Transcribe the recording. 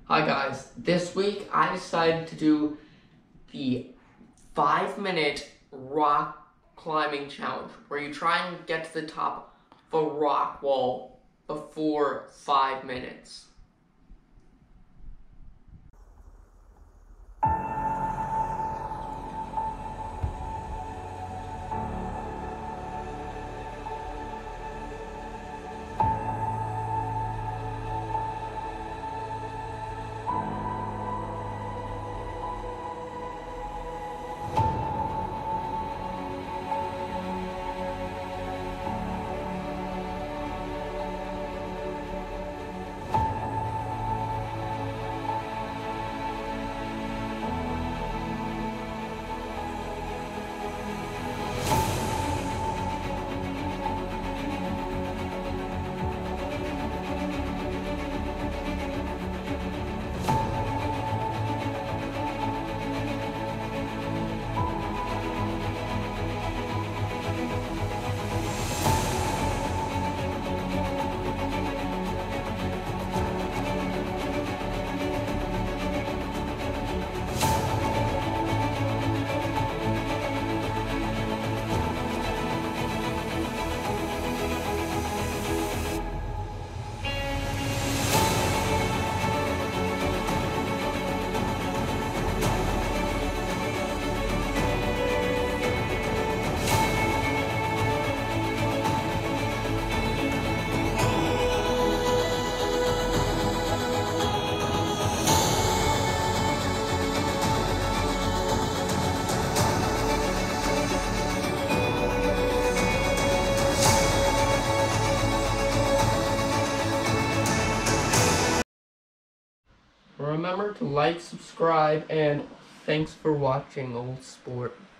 Hi guys, this week I decided to do the 5-minute rock climbing challenge where you try and get to the top of a rock wall before 5 minutes. Remember to like, subscribe, and thanks for watching, old sport.